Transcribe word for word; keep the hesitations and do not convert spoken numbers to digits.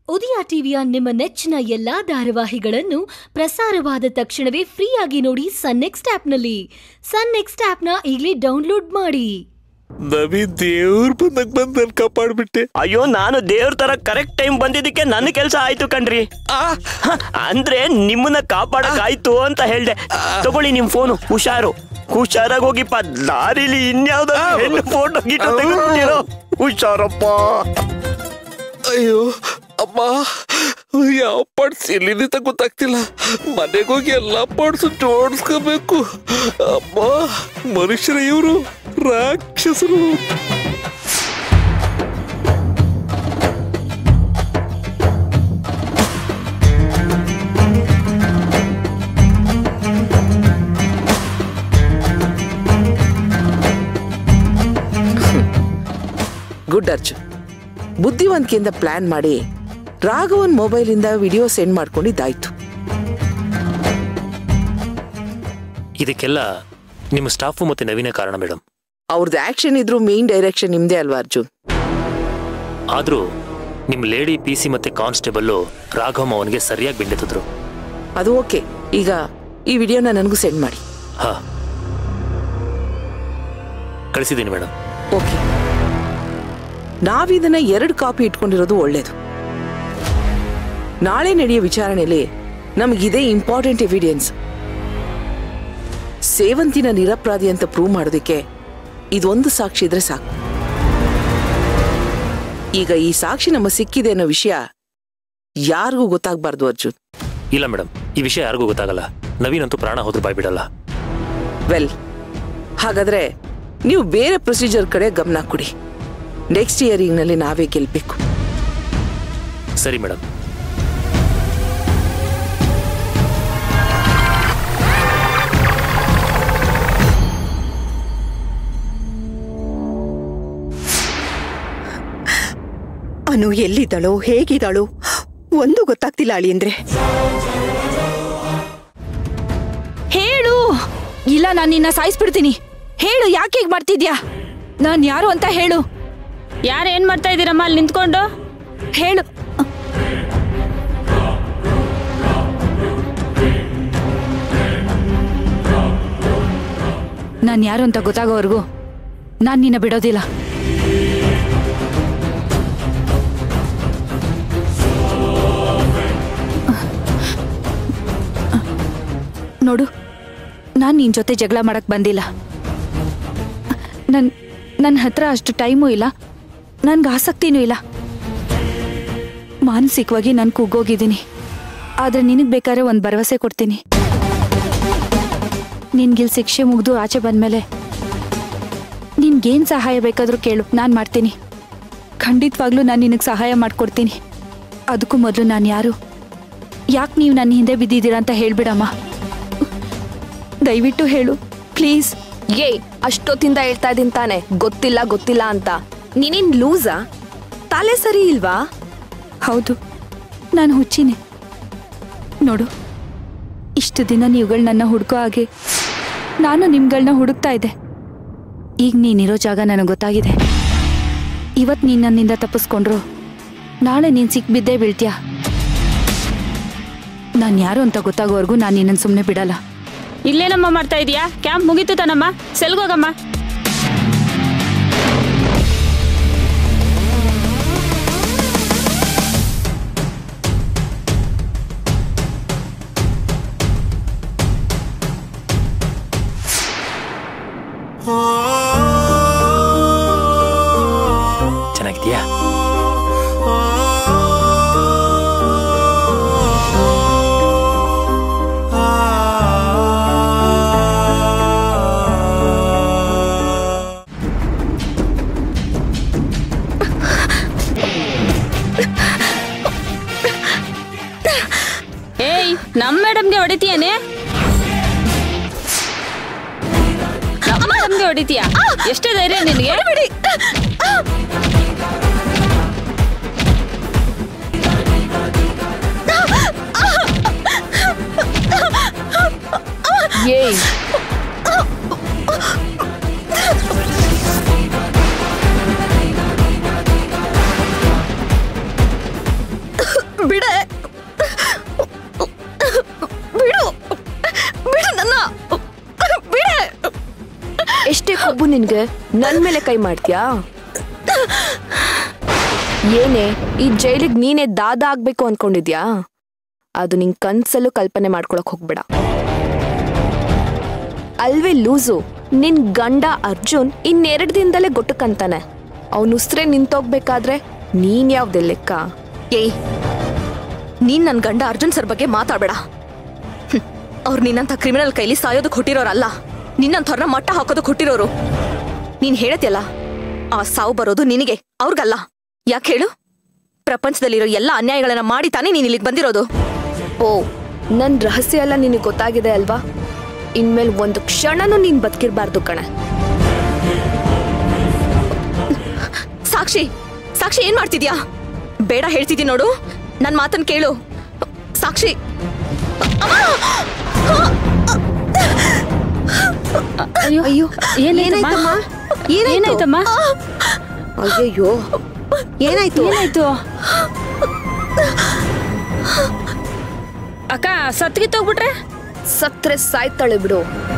ಉದಯ ಟಿವಿಯ ನಿಮ್ಮ ನೆಚ್ಚಿನ ಎಲ್ಲಾ ಧಾರಾವಾಹಿಗಳನ್ನು ಪ್ರಸಾರವಾದ ತಕ್ಷಣವೇ ಫ್ರೀಯಾಗಿ ನೋಡಿ ಸನ್ ನೆಕ್ಸ್ಟ್ ಆಪ್ನಲ್ಲಿ. ಸನ್ ನೆಕ್ಸ್ಟ್ ಆಪ್ನ ಈಗಲೇ ಡೌನ್ಲೋಡ್ ಮಾಡಿ. ನವಿ ದೇವ್ರ ಬಂದಾಗ ಬಂದ್ ನನ್ ಕಾಪಾಡ್ಬಿಟ್ಟೆ. ಅಯ್ಯೋ, ನಾನು ದೇವ್ರ ತರ ಕರೆಕ್ಟ್ ಟೈಮ್ ಬಂದಿದ್ದಕ್ಕೆ ನನ್ನ ಕೆಲಸ ಆಯ್ತು ಕಣ್ರಿ. ಅಂದ್ರೆ ನಿಮ್ಮನ್ನ ಕಾಪಾಡಕ್ ಆಯ್ತು ಅಂತ ಹೇಳ್ದೆ. ತಗೊಳ್ಳಿ ನಿಮ್ ಫೋನು, ಹುಷಾರು ಹುಷಾರಾಗಿ ಹೋಗಿಪ್ಪ. ದಾರಿಲಿ ಇನ್ಯಾವ್ದು ಹೆಣ್ಣು ಫೋಟೋ ಗಿಟೋ ತೆಗೆದುಕೊಂಡಿರೋ. ಹುಷಾರಪ್ಪ. ಅಯ್ಯೋ ಅಮ್ಮ, ಯಾವ ಪಾಡ್ಸ್ ಎಲ್ಲಿಂದ ಗೊತ್ತಾಗ್ತಿಲ್ಲ. ಮನೆಗೆ ಹೋಗಿ ಎಲ್ಲಾ ಪಾಡ್ಸು ಜೋಡಿಸ್ಕೋಬೇಕು. ಅಮ್ಮ, ಮನುಷ್ಯರ ಇವರು ರಾಕ್ಷಸರು. ಗುಡ್ ಅರ್ಜುನ್, ಬುದ್ಧಿವಂತಿಕೆಯಿಂದ ಪ್ಲಾನ್ ಮಾಡಿ ರಾಘವನ್ ಮೊಬೈಲ್ ಇಂದ ವಿಡಿಯೋ ಸೆಂಡ್ ಮಾಡ್ಕೊಂಡಿದ್ದಾಯ್ತು. ಇದಕ್ಕೆಲ್ಲ ನಿಮ್ಮ ಸ್ಟಾಫು ಮತ್ತೆ ನವೀನ ಕಾರಣ ಮೇಡಮ್. ಅವ್ರದ್ದು ಆಕ್ಷನ್ ಇದ್ರು ಮೇನ್ ಡೈರೆಕ್ಷನ್ ನಿಮ್ದೇ ಅಲ್ವಾ ಅರ್ಜುನ್? ಆದ್ರೂ ನಿಮ್ ಲೇಡಿ ಪಿ ಸಿ ಮತ್ತೆ ಕಾನ್ಸ್ಟೇಬಲ್ ರಾಘವನ್ ಅವನಿಗೆ ಸರಿಯಾಗಿ ಬೆಂಡೆತ್ತಿದ್ರು. ಅದು ಓಕೆ. ಈಗ ಈ ವಿಡಿಯೋನ ನನಗೂ ಸೆಂಡ್ ಮಾಡಿ. ಹಾ, ಕಳಿಸಿದ್ದೀನಿ ಮೇಡಮ್. ಓಕೆ, ನಾವಿದನ್ನ ಎರಡು ಕಾಪಿ ಇಟ್ಕೊಂಡಿರೋದು ಒಳ್ಳೇದು. ನಾಳೆ ನಡೆಯೋ ವಿಚಾರಣೆಯಲ್ಲಿ ನಮಗಿದೆ ಇಂಪಾರ್ಟೆಂಟ್ ಎವಿಡೆನ್ಸ್. ಸೇವಂತಿನ ನಿರಪರಾಧಿ ಅಂತ ಪ್ರೂವ್ ಮಾಡೋದಕ್ಕೆ ಇದೊಂದು ಸಾಕ್ಷಿ ಇದ್ರೆ ಸಾಕು. ಈಗ ಈ ಸಾಕ್ಷಿ ನಮ್ಮ ಸಿಕ್ಕಿದೆ ಅನ್ನೋ ವಿಷಯ ಯಾರಿಗೂ ಗೊತ್ತಾಗಬಾರ್ದು ಅರ್ಜುನ್. ಇಲ್ಲ ಮೇಡಮ್, ಈ ವಿಷಯ ಯಾರಿಗೂ ಗೊತ್ತಾಗಲ್ಲ. ನವೀನ್ ಅಂತೂ ಪ್ರಾಣ ಹೋದ್ರೂ ಬಾಯ್ ಬಿಡಲ್ಲ. ವೆಲ್, ಹಾಗಾದ್ರೆ ನೀವು ಬೇರೆ ಪ್ರೊಸೀಜರ್ ಕಡೆ ಗಮನ ಕೊಡಿ. ನೆಕ್ಸ್ಟ್ ಇಯರಿಂಗ್ ನಲ್ಲಿ ನಾವೇ ಗೆಲ್ಬೇಕು. ಸರಿ ಮೇಡಮ್. ಅನು ಎಲ್ಲಿದ್ದಾಳೋ, ಹೇಗಿದ್ದಾಳೋ ಒಂದು ಗೊತ್ತಾಗ್ತಿಲ್ಲ ಅಳಿಯಂದ್ರೆ. ಹೇಳು. ಇಲ್ಲ, ನಾನು ನಿನ್ನ ಸಾಯಿಸ್ಬಿಡ್ತೀನಿ. ಹೇಳು, ಯಾಕೆ ಹೀಗೆ ಮಾಡ್ತಿದ್ಯಾ? ನಾನು ಯಾರು ಅಂತ ಹೇಳು. ಯಾರು ಏನ್ ಮಾಡ್ತಾ ಇದ್ದೀರಮ್ಮ ಅಲ್ಲಿ ನಿಂತ್ಕೊಂಡು? ಹೇಳು. ನಾನು ಯಾರು ಅಂತ ಗೊತ್ತಾಗೋವರೆಗೂ ನಾನು ನಿನ್ನ ಬಿಡೋದಿಲ್ಲ. ನೋಡು, ನಾನು ನಿನ್ನ ಜೊತೆ ಜಗಳ ಮಾಡಕ್ ಬಂದಿಲ್ಲ. ನನ್ ನನ್ನ ಹತ್ರ ಅಷ್ಟು ಟೈಮೂ ಇಲ್ಲ, ನನ್ಗೆ ಆಸಕ್ತಿನೂ ಇಲ್ಲ. ಮಾನಸಿಕವಾಗಿ ನಾನು ಕುಗ್ಗೋಗಿದ್ದೀನಿ. ಆದರೆ ನಿನಗೆ ಬೇಕಾದ್ರೆ ಒಂದು ಭರವಸೆ ಕೊಡ್ತೀನಿ. ನಿನ್ಗಿಲ್ ಶಿಕ್ಷೆ ಮುಗಿದು ಆಚೆ ಬಂದಮೇಲೆ ನಿನ್ಗೇನು ಸಹಾಯ ಬೇಕಾದರೂ ಕೇಳು, ನಾನು ಮಾಡ್ತೀನಿ. ಖಂಡಿತವಾಗ್ಲೂ ನಾನು ನಿನಗೆ ಸಹಾಯ ಮಾಡಿಕೊಡ್ತೀನಿ. ಅದಕ್ಕೂ ಮೊದಲು ನಾನು ಯಾರು, ಯಾಕೆ ನೀವು ನನ್ನ ಹಿಂದೆ ಬಿದ್ದಿದ್ದೀರಾ ಅಂತ ಹೇಳ್ಬಿಡಮ್ಮ. ದಯವಿಟ್ಟು ಹೇಳು ಪ್ಲೀಸ್. ಏಯ್, ಅಷ್ಟೊತ್ತಿಂದ ಹೇಳ್ತಾ ಇದ್ದೀನಿ ತಾನೆ ಗೊತ್ತಿಲ್ಲ ಗೊತ್ತಿಲ್ಲ ಅಂತ. ನೀನಿನ್ ಲೂಸಾ? ತಲೆ ಸರಿ ಇಲ್ವಾ? ಹೌದು, ನಾನು ಹುಚ್ಚಿನೇ. ನೋಡು, ಇಷ್ಟು ದಿನ ನೀವುಗಳು ನನ್ನ ಹುಡುಕೋ ಹಾಗೆ ನಾನು ನಿಮ್ಗಳನ್ನ ಹುಡುಕ್ತಾ ಇದ್ದೆ. ಈಗ ನೀನಿರೋ ಜಾಗ ನನಗೆ ಗೊತ್ತಾಗಿದೆ. ಇವತ್ತು ನೀನು ನನ್ನಿಂದ ತಪ್ಪಿಸ್ಕೊಂಡ್ರು ನಾಳೆ ನೀನು ಸಿಕ್ಬಿದ್ದೇ ಬೀಳ್ತೀಯ. ನಾನು ಯಾರು ಅಂತ ಗೊತ್ತಾಗೋವರೆಗೂ ನಾನು ನಿನ್ನನ್ನು ಸುಮ್ಮನೆ ಬಿಡಲ್ಲ. ಇಲ್ಲೇನಮ್ಮ ಮಾಡ್ತಾ ಇದೀಯಾ? ಕ್ಯಾಂಪ್ ಮುಗೀತು ತಾನಮ್ಮ, ಸೆಲ್ಗೋಗಮ್ಮ. ಚೆನ್ನಾಗಿದ್ಯಾ? ಏಯ್, ನಮ್ಮ ಮೇಡಮ್ಗೆ ಹೊಡಿತೀಯನೇ? ನಮ್ಮ ಮೇಡಮ್ಗೆ ಹೊಡಿತೀಯಾ? ಎಷ್ಟೇ ಧೈರ್ಯ ನಿನಗೆ? ಏಯ್, ಬಿಡೆ ಬಿಡು ಬಿಡು ನನ್ನ ಬಿಡೆ. ಎಷ್ಟೇ ಕೊಬ್ಬು ನಿನ್ಗೆ ನನ್ ಮೇಲೆ ಕೈ ಮಾಡ್ತೀಯಾ? ಏನೇ ಈ ಜೈಲಿಗೆ ನೀನೇ ದಾದ ಆಗ್ಬೇಕು ಅನ್ಕೊಂಡಿದ್ಯಾ? ಅದು ನಿನ್ ಕನ್ಸಲ್ಲೂ ಕಲ್ಪನೆ ಮಾಡ್ಕೊಳಕ್ ಹೋಗ್ಬೇಡ. ಅಲ್ವೇ ಲೂಸು, ನಿನ್ ಗಂಡ ಅರ್ಜುನ್ ಇನ್ನೆರಡು ದಿನದಲ್ಲೇ ಗೊಟ್ಟಕ್ಕಂತಾನೆ. ಅವನು ಉಸ್ರೆ ನಿಂತೋಗ್ಬೇಕಾದ್ರೆ ನೀನ್ ಯಾವ್ದೆ ಲೆಕ್ಕ? ಏಯ್, ನೀನ್ ನನ್ ಗಂಡ ಅರ್ಜುನ್ ಸರ್ ಬಗ್ಗೆ ಮಾತಾಡ್ಬೇಡ. ಅವ್ರು ನಿನ್ನಂತ ಕ್ರಿಮಿನಲ್ ಕೈಲಿ ಸಾಯೋದಕ್ಕೆ ಹುಟ್ಟಿರೋರಲ್ಲ, ನಿನ್ನಂಥವ್ರನ್ನ ಮಟ್ಟ ಹಾಕೋದಕ್ಕೆ ಹುಟ್ಟಿರೋರು. ನೀನ್ ಹೇಳತಿಯಲ್ಲ, ಆ ಸಾವು ಬರೋದು ನಿನಗೆ, ಅವ್ರಿಗಲ್ಲ. ಯಾಕೆ ಹೇಳು? ಪ್ರಪಂಚದಲ್ಲಿರೋ ಎಲ್ಲ ಅನ್ಯಾಯಗಳನ್ನ ಮಾಡಿ ತಾನೇ ನೀನ್ ಇಲ್ಲಿಗೆ ಬಂದಿರೋದು. ಓ, ನನ್ ರಹಸ್ಯ ಎಲ್ಲ ನಿನಗೆ ಗೊತ್ತಾಗಿದೆ ಅಲ್ವಾ? ಇನ್ಮೇಲೆ ಒಂದು ಕ್ಷಣನೂ ನೀನ್ ಬದುಕಿರ್ಬಾರ್ದು ಕಣೆ. ಸಾಕ್ಷಿ, ಸಾಕ್ಷಿ ಏನ್ ಮಾಡ್ತಿದ್ಯಾ? ಬೇಡ ಹೇಳ್ತಿದ್ದೀನಿ ನೋಡು, ನನ್ ಮಾತನ್ ಕೇಳು. ಸಾಕ್ಷಿ, ಅಯ್ಯೋ ಅಯ್ಯೋ ಏನಾಯ್ತಮ್ಮ? ಏನಾಯ್ತಮ್ಮ? ಅಯ್ಯಯ್ಯೋ, ಏನಾಯ್ತು? ಏನಾಯ್ತು ಅಕ್ಕ? ಸತ್ಗಿತ್ತೋಗ್ಬಿಟ್ರೆ? ಸತ್ರೆ ಸಾಯ್ತಾಳೆ ಬಿಡು.